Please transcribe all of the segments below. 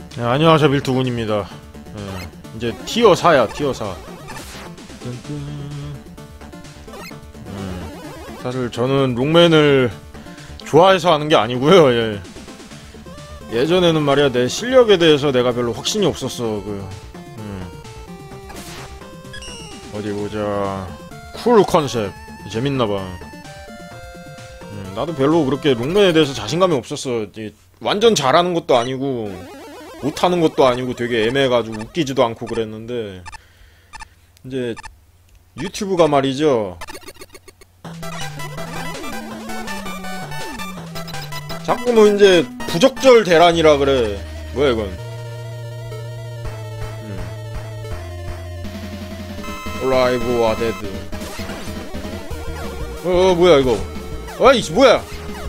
네, 안녕하세요, 밀투군입니다. 네, 이제 티어 4야, 티어 4. 사실 저는 롱맨을 좋아해서 하는 게 아니고요. 예. 예전에는 말이야, 내 실력에 대해서 내가 별로 확신이 없었어. 어디 보자. 쿨 컨셉 재밌나봐. 나도 별로 그렇게 롱맨에 대해서 자신감이 없었어. 완전 잘하는 것도 아니고 못하는 것도 아니고 되게 애매해가지고 웃기지도 않고 그랬는데, 이제 유튜브가 말이죠, 자꾸 뭐 이제 부적절 대란이라 그래. 뭐야 이건. 라이브와 데드. 뭐야 이거. 어이 뭐야.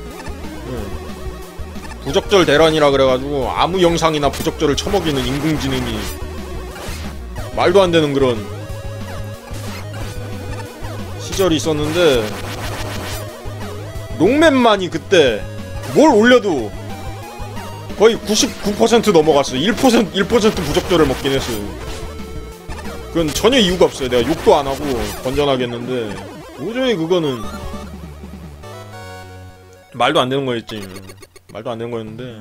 부적절 대란이라 그래가지고 아무 영상이나 부적절을 처먹이는 인공지능이 말도 안 되는 그런 시절이 있었는데, 롱맨만이 그때 뭘 올려도 거의 99% 넘어갔어. 1% 부적절을 먹긴 했어. 그건 전혀 이유가 없어요. 내가 욕도 안 하고 건전하게 했는데 도저히 그거는 말도 안 되는 거였지. 말도 안 되는 거였는데,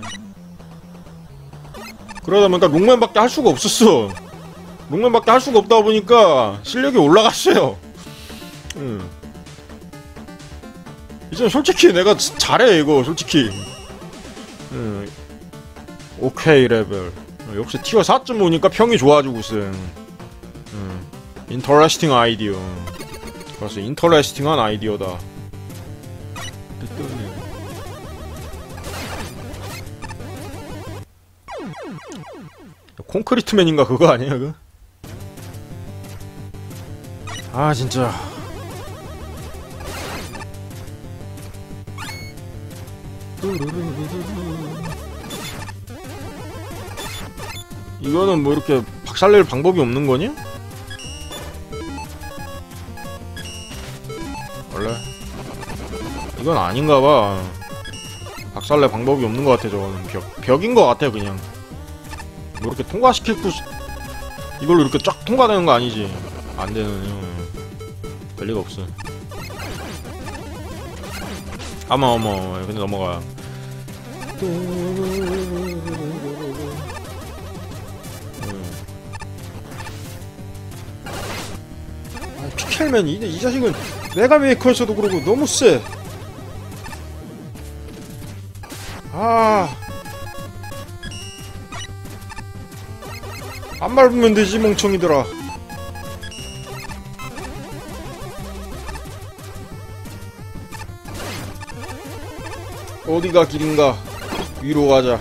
그러다 보니까 롱맨밖에 할 수가 없었어. 롱맨밖에 할 수가 없다 보니까 실력이 올라갔어요. 이제 솔직히 내가 잘해 이거 솔직히. 오케이 레벨. 역시 티어 4쯤 오니까 평이 좋아지고 있어. 인터레스팅 아이디어. 그래서 인터레스팅한 아이디어다. 콘크리트맨인가 그거 아니야 그? 아 진짜. 이거는 뭐 이렇게 박살낼 방법이 없는 거니? 원래 이건 아닌가봐. 박살낼 방법이 없는 것 같아. 저거는 벽인 것 같아 그냥. 뭐 이렇게 통과시킬 이걸로 이렇게 쫙 통과되는 거 아니지? 안 되는. 별리가 없어. 어머 근데 넘어가. 피켈맨 이 자식은 메가메이커에서도 그러고 너무 쎄. 안 밟으면 되지 멍청이들아. 어디가 길인가? 위로 가자.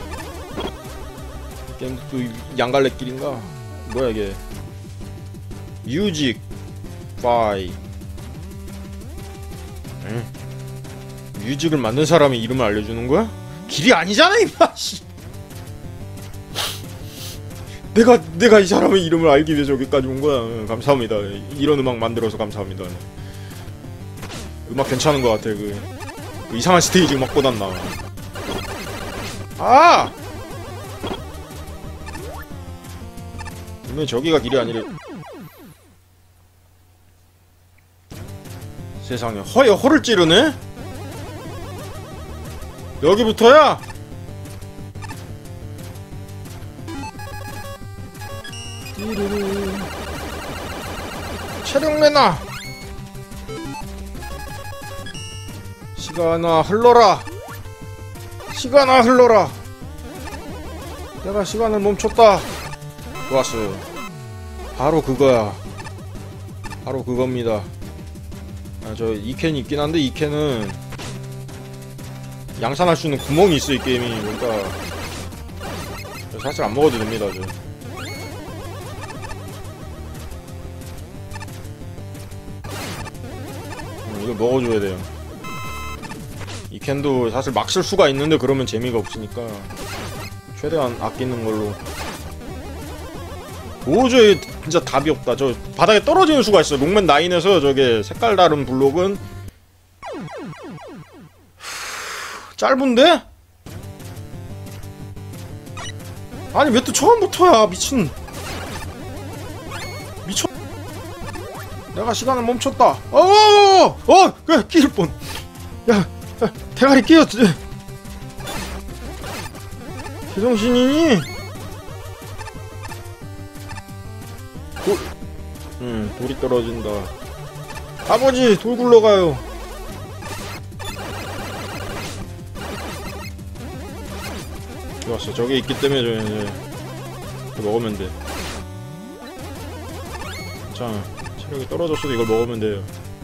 게임 또 양갈래 길인가? 뭐야 이게? 뮤직 파이. 뮤직을 만든 사람의 이름을 알려주는 거야? 길이 아니잖아 임마. 내가 이 사람의 이름을 알기 위해 저기까지 온 거야. 감사합니다. 이런 음악 만들어서 감사합니다. 음악 괜찮은 것 같아. 그 이상한 스테이지 음악보단 나아. 분명히 저기가 길이 아니래. 세상에 허에 허를 찌르네? 여기부터야? 체력 내놔. 시간아 흘러라. 시간아 흘러라. 내가 시간을 멈췄다. 좋았어요. 바로 그거야. 바로 그겁니다. 저 이캔이 있긴 한데, 이캔은 양산할 수 있는 구멍이 있어 이 게임이. 그러니까 사실 안 먹어도 됩니다. 이거 먹어줘야 돼요. 이 캔도 사실 막 쓸 수가 있는데 그러면 재미가 없으니까 최대한 아끼는 걸로. 도저히 진짜 답이 없다. 저 바닥에 떨어지는 수가 있어. 롱맨 9에서 저게 색깔 다른 블록은 짧은데? 아니 왜 또 처음부터야. 미친. 미쳐. 내가 시간을 멈췄다. 그래 끼일 뻔. 야, 대가리 끼었지. 제정신이니? 돌이 떨어진다. 아버지, 돌 굴러가요. 좋았어. 저게 있기 때문에 이제 먹으면 돼. 자, 체력이 떨어졌어도 이걸 먹으면 돼요.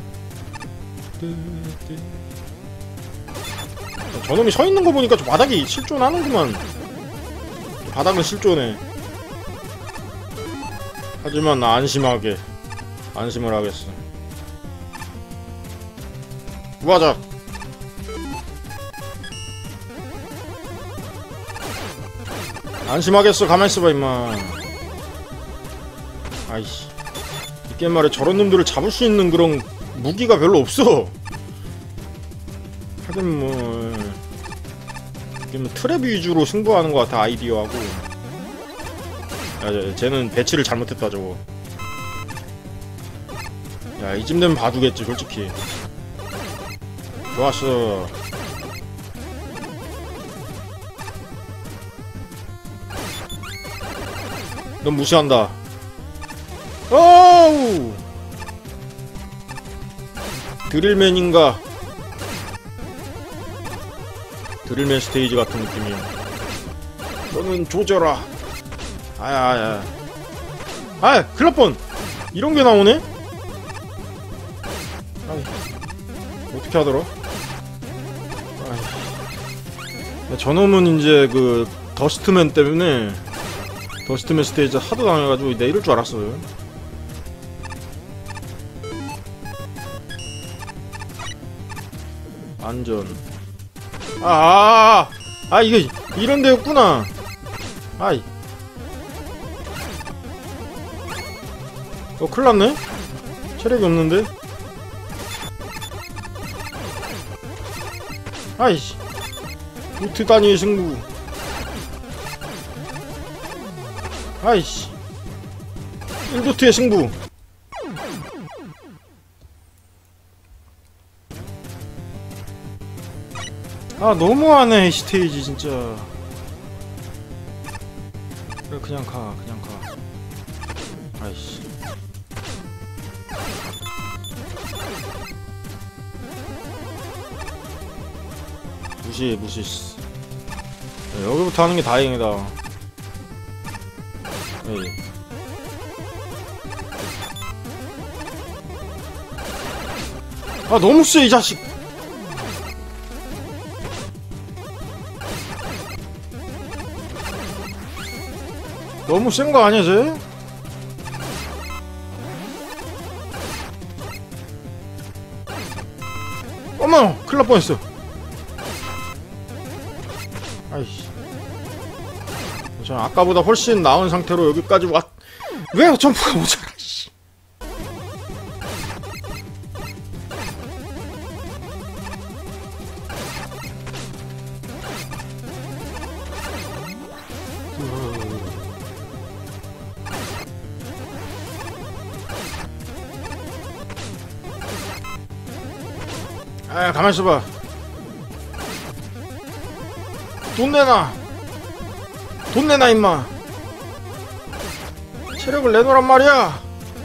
저놈이 서 있는 거 보니까 저 바닥이 실존하는구만. 바닥은 실존해. 하지만 나 안심을 하겠어. 구하자. 안심하겠어. 가만히 있어봐 임마. 아이씨, 이 게임 말에 저런 놈들을 잡을 수 있는 그런 무기가 별로 없어. 하긴 뭐 이게 뭐 트랩 위주로 승부하는 것 같아. 아이디어하고. 야, 쟤는 배치를 잘못했다 저거. 야, 이쯤 되면 봐주겠지 솔직히. 좋았어. 넌 무시한다. 어우! 드릴맨인가? 드릴맨 스테이지 같은 느낌이야. 너는 조져라. 아야. 클럽본! 이런 게 나오네? 아이, 어떻게 하더라? 아이. 저놈은 이제 그, 더스트맨 때문에, 더스트맨 스테이지 하도 당해가지고 내 이럴 줄 알았어요. 안전. 이게 이런 데였구나. 아이. 큰일났네? 체력이 없는데? 아이씨. 루트 단위의 승부. 아이씨. 1도트의 승부. 너무하네 이 스테이지 진짜. 그래 그냥 가. 아이씨. 무시. 여기부터 하는 게 다행이다. 에이. 너무 세 이 자식. 너무 센 거 아니야 쟤? 어머! 큰일 날 뻔했어. 아이씨. 저 아까보다 훨씬 나은 상태로 여기까지 왜 점프가 모자라 씨. 가만히 있어봐. 돈 내놔 임마. 체력을 내놓으란 말이야.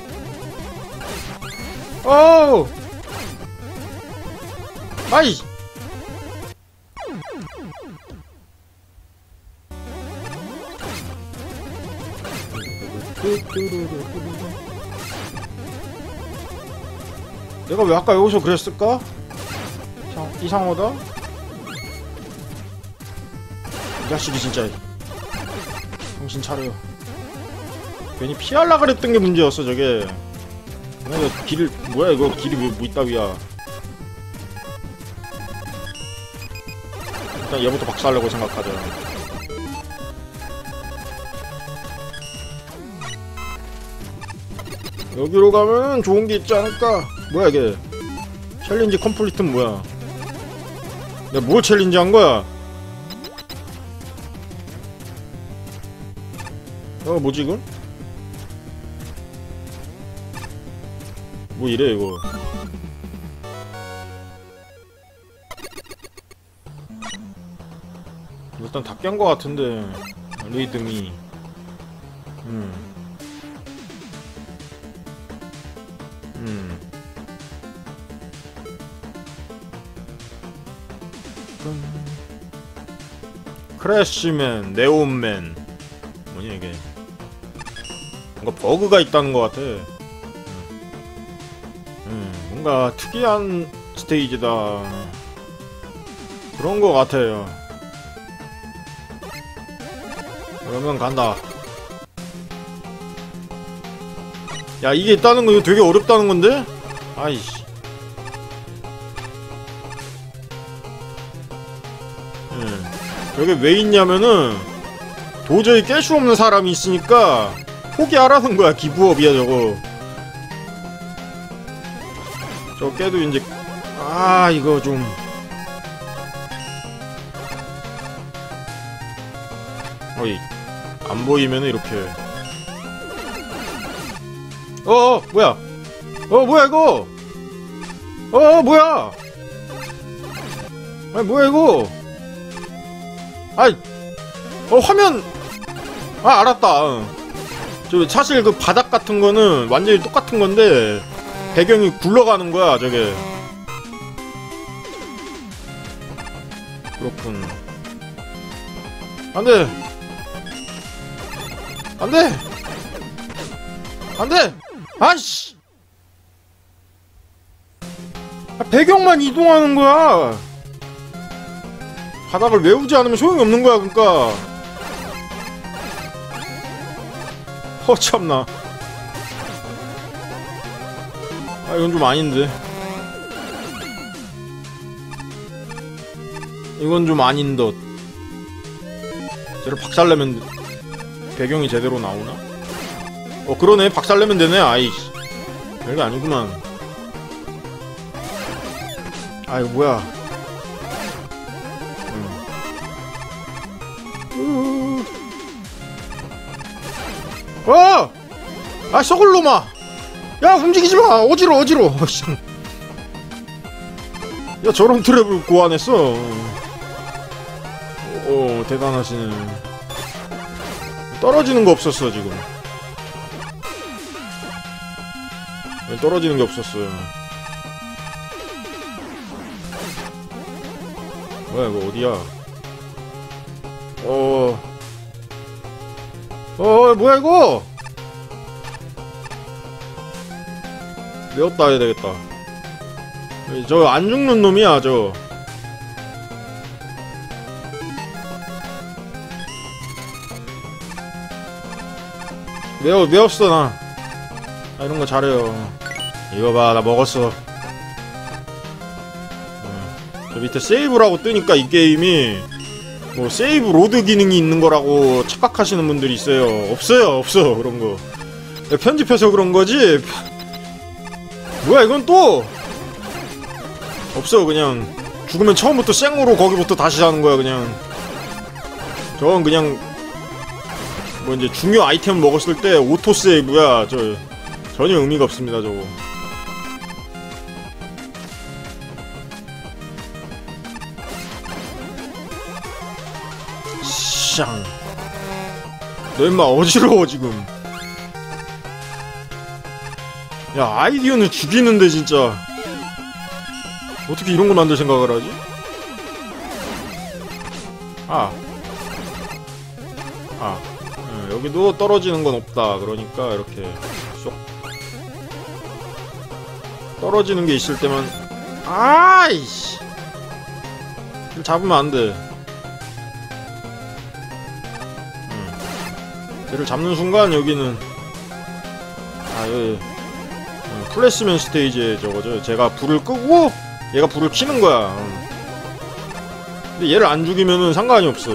어우. 아이. 내가 왜 아까 여기서 그랬을까? 이상하다? 이 자식이 진짜. 정신 차려. 괜히 피하려고 그랬던 게 문제였어 저게. 내가 길을 뭐야 이거 길이 왜 이따위야. 일단 얘부터 박살내고 생각하자. 여기로 가면 좋은 게 있지 않을까? 뭐야 이게. 챌린지 컴플리트는 뭐야? 내가 뭘 챌린지 한 거야? 뭐지 이건? 뭐 이래 이거. 일단 다 깬 거 같은데 리듬이. 크래쉬맨, 네온맨. 뭐냐 이게? 뭔가 버그가 있다는 것 같아. 뭔가 특이한 스테이지다. 그런 것 같아요. 그러면 간다. 야, 이게 있다는 거 이거 되게 어렵다는 건데? 아이씨. 저게 왜 있냐면은 도저히 깰 수 없는 사람이 있으니까 포기하라는 거야. 기부업이야 저거. 저 깨도 이제 이거 좀 어이 안 보이면은 이렇게 뭐야 뭐야 이거 뭐야 아니 뭐야 이거 화면 알았다. 저 사실 그 바닥 같은 거는 완전히 똑같은 건데 배경이 굴러가는 거야 저게. 그렇군. 안돼 안돼 안돼. 아이씨. 배경만 이동하는 거야. 바닥을 메우지 않으면 소용이 없는 거야. 그러니까 참나. 이건 좀 아닌데. 이건 좀 아닌 듯. 쟤를 박살내면 배경이 제대로 나오나? 그러네. 박살내면 되네. 아이씨. 별게 아니구만. 이거 뭐야. 썩을 놈아. 야, 움직이지마. 어지러워. 야, 저런 트랩을 고안했어. 대단하시네. 떨어지는 거 없었어 지금. 떨어지는 게 없었어요. 뭐야 이거 어디야? 뭐야 이거? 메웠다 해야 되겠다. 저 안 죽는 놈이야 저. 메웠어 나. 이런 거 잘해요. 이거 봐, 나 먹었어. 저 밑에 세이브라고 뜨니까 이 게임이 뭐 세이브 로드 기능이 있는 거라고 착각하시는 분들이 있어요. 없어 그런 거. 편집해서 그런 거지. 뭐야 이건 또 없어. 그냥 죽으면 처음부터 생으로 거기부터 다시 하는 거야 그냥. 저건 그냥 뭐 이제 중요 아이템 먹었을 때 오토 세이브야. 전혀 의미가 없습니다 저거. 샹. 너 임마 어지러워 지금. 야, 아이디어는 죽이는데 진짜 어떻게 이런 걸 만들 생각을 하지? 여기도 떨어지는 건 없다. 그러니까 이렇게 쏙 떨어지는 게 있을 때만. 아이씨. 잡으면 안 돼. 얘를 잡는 순간 여기는 여기 플래시맨 스테이지에 저거죠. 제가 불을 끄고 얘가 불을 켜는 거야. 근데 얘를 안 죽이면은 상관이 없어.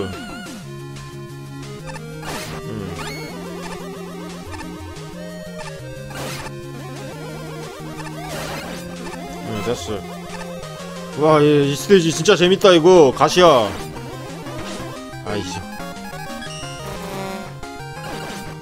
됐어. 와, 이 스테이지 진짜 재밌다 이거. 가시야. 아이씨.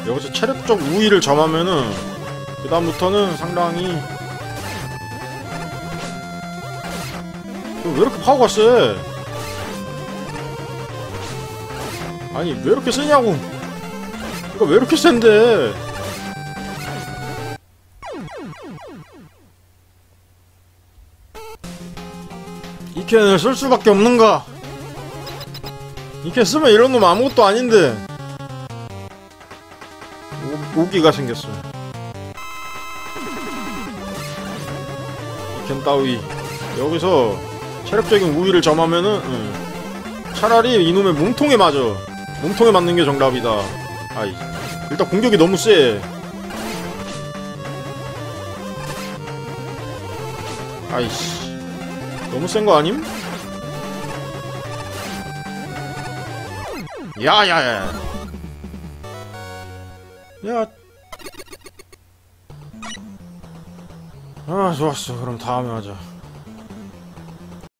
여기서 체력적 우위를 점하면은 그 다음부터는 상당히 왜 이렇게 파워가 세? 아니 왜 이렇게 세냐고. 이거 왜 이렇게 센데? 이 캔을 쓸 수밖에 없는가? 이 캔 쓰면 이런 놈 아무것도 아닌데. 오기가 생겼어. 이 캔 따위 여기서 체력적인 우위를 점하면은 차라리 이놈의 몸통에 맞아. 몸통에 맞는 게 정답이다. 아이, 일단 공격이 너무 세. 아이씨, 너무 센 거 아님? 야야야. 야. 아, 좋았어. 그럼 다음에 하자.